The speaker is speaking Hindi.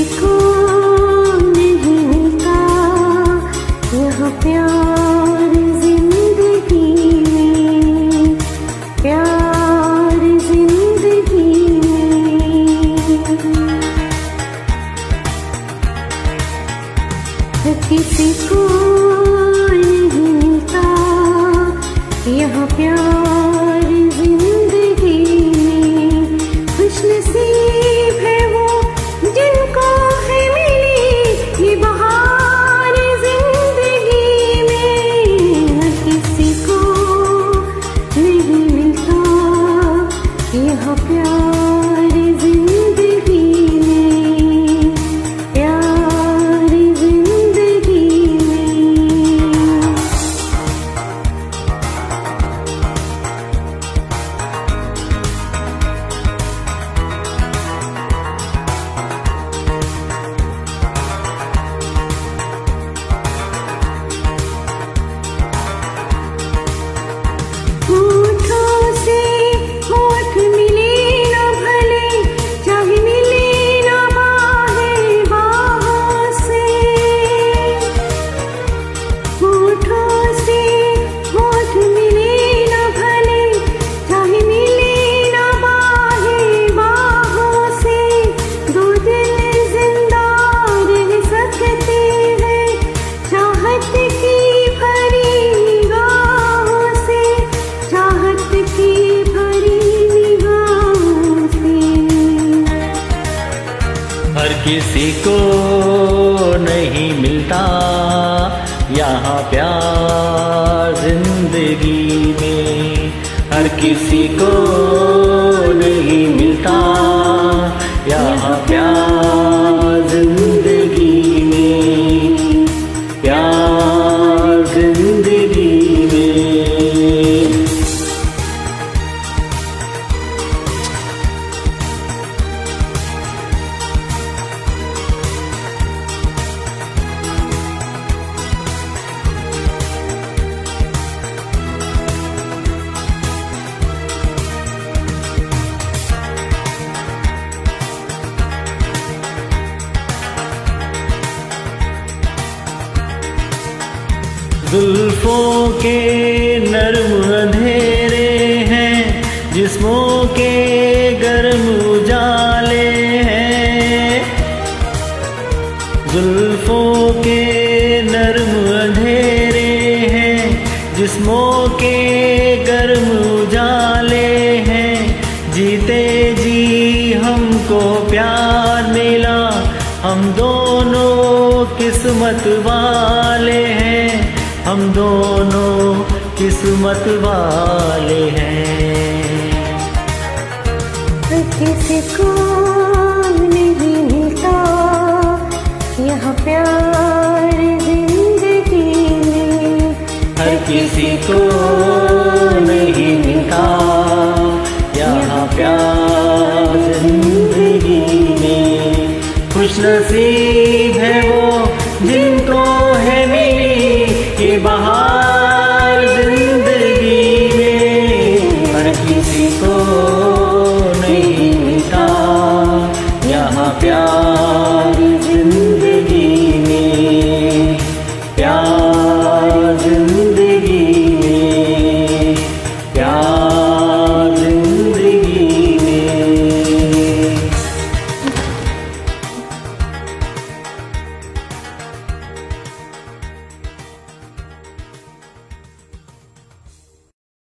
किसी को नहीं मिलता यहाँ प्यार जिंदगी में, प्यार जिंदगी में। किसी को नहीं मिलता यहाँ प्यार जिंदगी में। खुशनसीब है वो जिनको है मिली ये बहार जिंदगी में। हर किसी को नहीं मिलता यहाँ प्यार जिंदगी में, प्यार जिंदगी में। होठों से होठ मिले न भले, चाहे मिले न बाहें बाहों से। होठों से होठ मिले न भले, चाहे मिले न बाहें बाहों से। दो दिल जिंदा रह सकते हैं चाहत की भरी निगाहों से, चाहत की भरी निगाहों से। हर किसी को नहीं मिलता यहाँ प्यार जिंदगी में। हर किसी को नहीं मिलता यहाँ प्यार जिंदगी में, प्यार जिंदगी में। जुल्फों के नर्म अंधेरे हैं, जिस्मों के गर्म उजाले हैं। जुल्फों के नर्म अंधेरे हैं, जिस्मों के गर्म उजाले हैं। जीते जी हमको प्यार मिला, हम दोनों किस्मत वाले हैं, हम दोनों किस्मत वाले हैं। किसी को नहीं मिलता यहाँ प्यार जिंदगी में। हर किसी को नहीं मिलता यहाँ प्यार जिंदगी में। खुशनसीब है वो जिनको है मिली ये बहार